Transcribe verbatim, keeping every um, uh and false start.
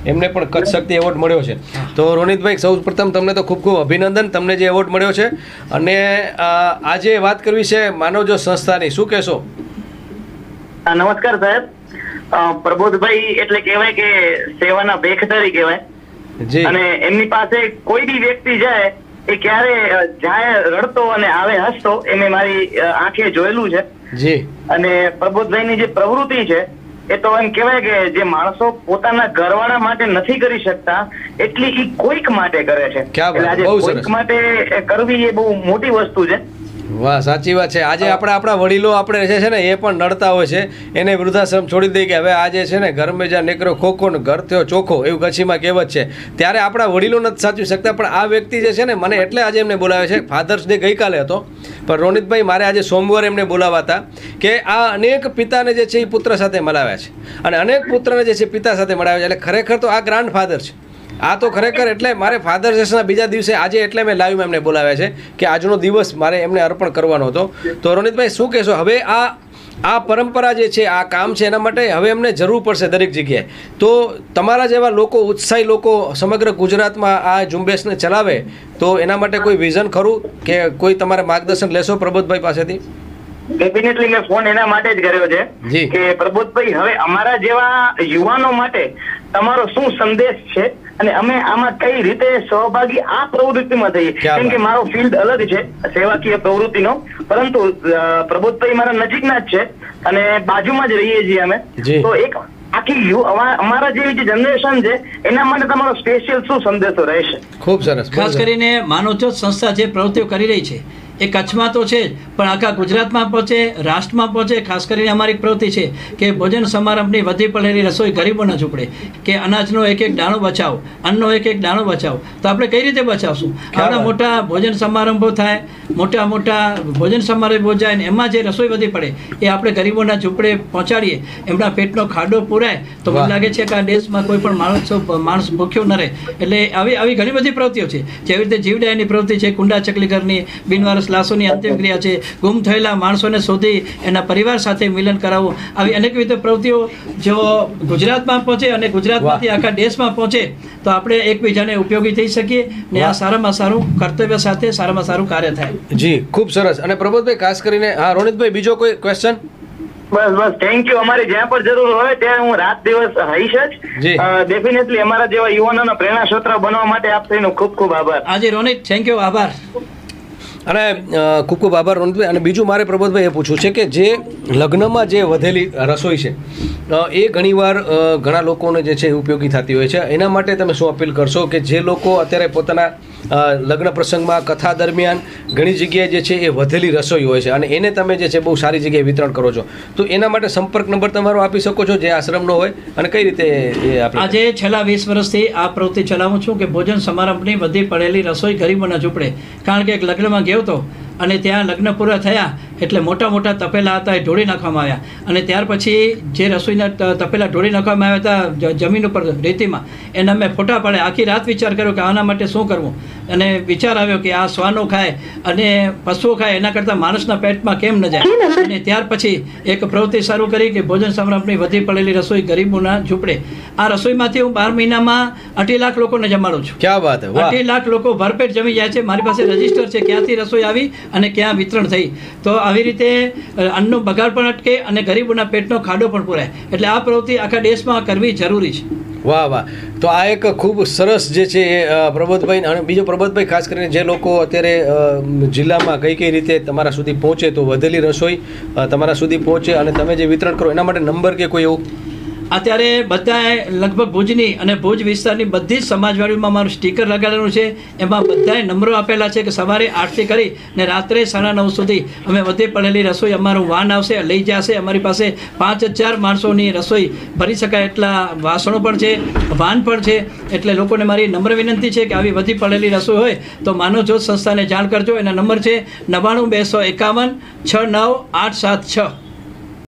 એમને પણ કચ્છ શક્તિ એવોર્ડ મળ્યો છે. તો રોનિતભાઈ, સૌ પ્રથમ તમને તો ખૂબ ખૂબ અભિનંદન, તમને જે એવોર્ડ મળ્યો છે. અને આજે વાત કરવી છે માનવજ્યોત સંસ્થાની, શું કહેશો? નમસ્કાર સાહેબ. પ્રબોધભાઈ એટલે કહેવાય કે સેવાના ભેખધારી કહેવાય. અને એમની પાસે કોઈ બી વ્યક્તિ જાય એ ક્યારે જાય રડતો અને આવે હસતો એ મેં મારી આંખે જોયેલું છે. જી. અને પ્રબોધભાઈની જે પ્રવૃત્તિ છે એ તો એમ કહેવાય કે જે માણસો પોતાના ઘરવાળા માટે નથી કરી શકતા એટલી ઈ કોઈક માટે કરે છે. એટલે આજે કોઈક માટે કરવી એ બહુ મોટી વસ્તુ છે. વાહ, સાચી વાત છે. આજે આપણે આપણા વડીલો આપણે જે છે ને એ પણ નડતા હોય છે, એને વૃદ્ધાશ્રમ છોડી દઈએ કે હવે આજે છે ને ઘર મેં જ્યાં નીકળ્યો ખોખો ને ઘર થયો ચોખ્ખો, એવું કચ્છીમાં કહેવત છે. ત્યારે આપણા વડીલો નથી સાચવી શકતા, પણ આ વ્યક્તિ જે છે ને મને એટલે આજે એમને બોલાવે છે. ફાધર્સ ડે ગઈકાલે હતો, પણ રોનિતભાઈ મારે આજે સોમવારે એમને બોલાવા હતા કે આ અનેક પિતાને જે છે એ પુત્ર સાથે મલાવ્યા છે, અને અનેક પુત્રને જે છે પિતા સાથે મળાવ્યા છે. એટલે ખરેખર તો આ ગ્રાન્ડ ફાધર છે. આ તો ખરેખર એટલે મારે ફાધર ડેના બીજા દિવસે આજે એટલે મેં લાઈવમાં એમને બોલાવ્યા છે કે આજનો દિવસ મારે એમને અર્પણ કરવાનો હતો. તો રોનિતભાઈ, શું કહેશો? હવે આ આ પરંપરા જે છે, આ કામ છે, એના માટે હવે એમને જરૂર પડશે દરેક જગ્યાએ. તો તમારા જેવા લોકો, ઉત્સાહી લોકો સમગ્ર ગુજરાતમાં આ ઝુંબેશને ચલાવે, તો એના માટે કોઈ વિઝન ખરું કે કોઈ તમારે માર્ગદર્શન લેશો પ્રબોધભાઈ પાસેથી? ડેફિનેટલી મેં ફોન એના માટે જ કર્યો છે કે પ્રબોધભાઈ, હવે અમારા જેવા યુવાનો માટે તમારો શું સંદેશ છે અને અમે આમાં કઈ રીતે સહભાગી આ પ્રવૃત્તિમાં થઈએ? કેમ કે મારો ફિલ્ડ અલગ છે સેવાકીય પ્રવૃત્તિનો, પરંતુ પ્રબોધભાઈ મારા નજીકના જ છે અને બાજુમાં જ રહીએ છીએ અમે. તો એક આખી અમારા જેવી જે જનરેશન છે એના માટે તમારો સ્પેશિયલ શું સંદેશો રહેશે? ખૂબ સરસ. ખાસ કરીને માનવજ્યોત સંસ્થા જે પ્રવૃત્તિઓ કરી રહી છે એ કચ્છમાં તો છે જ, પણ આખા ગુજરાતમાં પહોંચે, રાષ્ટ્રમાં પહોંચે. ખાસ કરીને અમારી પ્રવૃત્તિ છે કે ભોજન સમારંભની વધી પડેલી રસોઈ ગરીબોના ઝૂંપડે, કે અનાજનો એક એક દાણો બચાવો, અન્નનો એક એક દાણો બચાવો. તો આપણે કઈ રીતે બચાવશું? આવડા મોટા ભોજન સમારંભો થાય, મોટા મોટા ભોજન સમારંભો જાય ને એમાં જે રસોઈ વધી પડે એ આપણે ગરીબોના ઝૂંપડે પહોંચાડીએ, એમના પેટનો ખાડો પૂરાય, તો મને લાગે છે કે આ દેશમાં કોઈ પણ માણસ માણસ ભૂખ્યો ન રહે. એટલે આવી આવી ઘણી બધી પ્રવૃત્તિઓ છે. જેવી રીતે જીવડાયની પ્રવૃત્તિ છે, કુંડા ચકલીઘરની, બિનવારસ લાશોની અંતિમક્રિયા છે, ગુમ થયેલા માણસોને શોધી એના પરિવાર સાથે મિલન કરાવવું. આવી અનેકવિધ પ્રવૃત્તિઓ જો ગુજરાતમાં પહોંચે અને ગુજરાતમાંથી આખા દેશમાં પહોંચે તો આપણે એકબીજાને ઉપયોગી થઈ શકીએ ને આ સારામાં સારું કર્તવ્ય સાથે સારામાં સારું કાર્ય થાય. જી, ખૂબ સરસ. અને પ્રબોધભાઈ, ખાસ કરીને હા રોનિતભાઈ, બીજો કોઈ ક્વેશ્ચન? બસ બસ થેન્ક યુ. અમારે જ્યાં પણ જરૂર હોય ત્યાં હું રાત દિવસ રહીશ જ. ડેફિનેટલી અમારા જેવા યુવાનોના પ્રેરણા ક્ષેત્ર બનવા માટે આપ સૌનો ખૂબ ખૂબ આભાર. આજે રોનિત, થેન્ક યુ, આભાર. અને ખૂબ ખૂબ આભાર રોનિતભાઈ. અને બીજું મારે પ્રબોધભાઈ એ પૂછવું છે કે જે લગ્નમાં જે વધેલી રસોઈ છે એ ઘણીવાર ઘણા લોકોને જે છે ઉપયોગી થતી હોય છે, એના માટે તમે શું અપીલ કરશો કે જે લોકો અત્યારે પોતાના લગ્ન પ્રસંગમાં કથા દરમિયાન ઘણી જગ્યાએ જે છે એ વધેલી રસોઈ હોય છે અને એને તમે જે છે બહુ સારી જગ્યાએ વિતરણ કરો છો, તો એના માટે સંપર્ક નંબર તમારો આપી શકો છો જે આશ્રમનો હોય, અને કઈ રીતે એ આપણે? આજે છેલ્લા વીસ વર્ષથી આ પ્રવૃત્તિ ચલાવું છું કે ભોજન સમારંભની વધી પડેલી રસોઈ ગરીબોના ઝૂંપડે. કારણ કે એક લગ્નમાં ગયો હતો અને ત્યાં લગ્ન પૂરા થયા એટલે મોટા મોટા તપેલા હતા એ ઢોળી નાખવામાં આવ્યા, અને ત્યાર પછી જે રસોઈના તપેલા ઢોળી નાખવામાં આવ્યા હતા જમીન ઉપર રેતીમાં, એના મેં ફોટા પાડ્યા. આખી રાત વિચાર કર્યો કે આના માટે શું કરવું, અને વિચાર આવ્યો કે આ શ્વાનો ખાય અને પશુઓ ખાય એના કરતાં માણસના પેટમાં કેમ ન જાય. અને ત્યાર પછી એક પ્રવૃત્તિ શરૂ કરી કે ભોજન સમારંભની વધી પડેલી રસોઈ ગરીબોના ઝૂંપડે. આ રસોઈમાંથી હું બાર મહિનામાં અઢી લાખ લોકોને જમાડું છું. ક્યાં વાત છે! અઢી લાખ લોકો ભરપેટ જમી જાય છે. મારી પાસે રજીસ્ટર છે ક્યાંથી રસોઈ આવી અને ક્યાં વિતરણ થઈ. તો આવી રીતે અન્નનો બગાડ પણ અટકે અને ગરીબોના પેટનો ખાડો પણ પૂરાય. એટલે આ પ્રવૃત્તિ આખા દેશમાં કરવી જરૂરી છે. વાહ વાહ. તો આ એક ખૂબ સરસ જે છે એ પ્રબોધભાઈ. અને બીજો પ્રબોધભાઈ, ખાસ કરીને જે લોકો અત્યારે જિલ્લામાં કઈ કઈ રીતે તમારા સુધી પહોંચે તો વધેલી રસોઈ તમારા સુધી પહોંચે અને તમે જે વિતરણ કરો એના માટે નંબર કે કોઈ એવું? અત્યારે બધાએ લગભગ ભુજની અને ભુજ વિસ્તારની બધી જ સમાજવાડીમાં મારું સ્ટીકર લગાડેલું છે. એમાં બધાએ નંબરો આપેલા છે કે સવારે આઠથી કરી ને રાત્રે સાડા નવ સુધી અમે વધી પડેલી રસોઈ અમારું વાન આવશે, લઈ જશે. અમારી પાસે પાંચ હજાર માણસોની રસોઈ ભરી શકાય એટલા વાસણો પણ છે, વાન પણ છે. એટલે લોકોને મારી નમ્ર વિનંતી છે કે આવી વધી પડેલી રસોઈ હોય તો માનવજ્યોત સંસ્થાને જાણ કરજો. એના નંબર છે નવ્વાણું બે સો એકાવન છ નવ આઠ સાત છ.